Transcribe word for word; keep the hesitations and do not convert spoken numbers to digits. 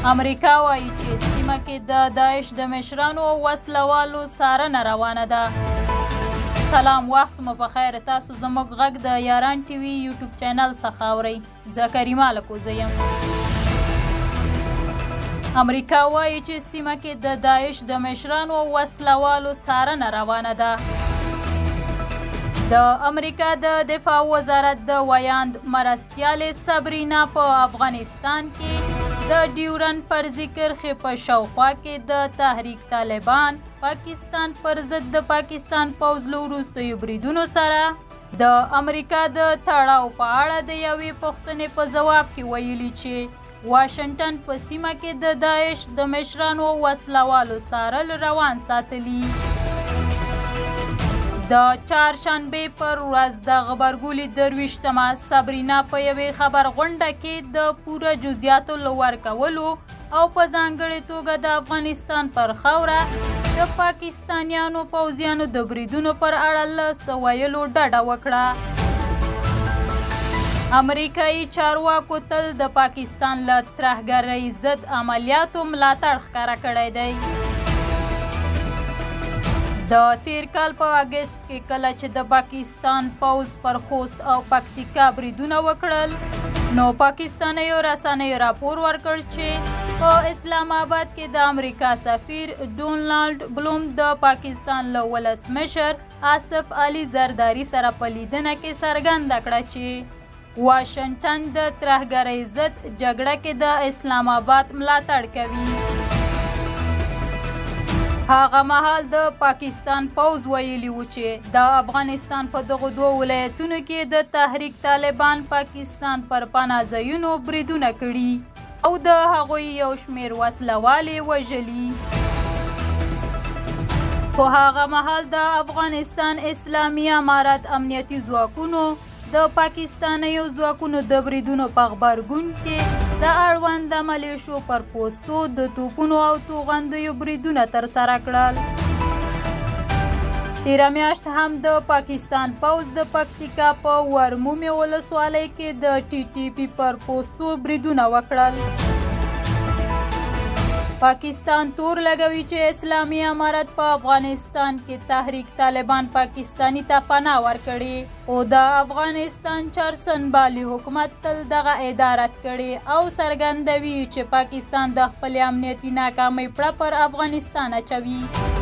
امریکا وایي چې سیمه کې د داعش د مشرانو او وسلوالو څارنه روانه ده. سلام، وخت مو په خیر. تاسو زموږ غږ د یاران ټي وي یوټیوب چینل څخه اورئ. زه کریمه لکوزه یم. امریکا وایي چې سیمه کې د داعش د مشرانو او وسلوالو څارنه روانه ده. د امریکا د دفاع وزارت د ویاند مرستیالې صبرینا په افغانستان کې د ډیورن فرضي کرښې په شاوخوا کې د تحریک طالبان پاکستان پر ضد د پاکستان پوځ له وروستیو بریدونو سره د امریکا د تړاو په اړه د یوې پوښتنې په ځواب کې ویلي چې واشنګټن په سیمه کې د داعش د مشرانو او وسلوالو څارل روان ساتلي. د چهارشنبې پر ورځ د غبرګولي درویشتمه صبرینا په یوې خبر غونډه کې د پوره جزئیاتو له ورکولو او په ځانګړې توګه د افغانستان پر خاوره د پاکستانیانو پوځیانو د بریدونو پر اړه له څه ویلو ډډه وکړه. امریکایي چارواکو تل د پاکستان له ترهګرۍ ضد عملیاتو ملاتړ ښکاره کړی دی. د تیر کال په اګست کې کله چې د پاکستان پوځ پر خوست او پکتیکا بریدونه وکړل، نو پاکستانیو رسنیو راپور ورکړ چې په اسلام آباد کې د امریکا سفیر ډونالډ بلوم د پاکستان له ولسمشر آصف علي زرداري سره په لیدنه کې څرګنده کړه چې واشنګټن د ترهګرۍ ضد جګړه کې د اسلام آباد ملاتړ کوي. هغه مهال د پاکستان پوځ ویلي و چې د افغانستان په دغو دوه ولایتونو کې د تحریک طالبان پاکستان پر پناه ځایونو بریدونه کړي او د هغوی یو شمېر وسلوالې وژلي. خو هغه مهال د افغانستان اسلامي امارت امنیتي ځواکونو د پاکستانیو ځواکونو د بریدونو په غبرګون کې د اړوند ملیشو پر پوستو د توپونو او توغندیو بریدونه ترسره کړل. تیره میاشت هم د پاکستان پوځ د پکتیکا په ورمومي ولسوالۍ کې د ټي ټي پي پر پوستو بریدونه وکړل. پاکستان تور لګوي چې اسلامي امارت په افغانستان کې تحریک طالبان پاکستاني ته پناه ورکړي او د افغانستان چارسنبالي حکومت تل دغه ادارت کړي او څرګندوي چې پاکستان د خپل امنیتي ناکامۍ پړه پر افغانستان اچوي.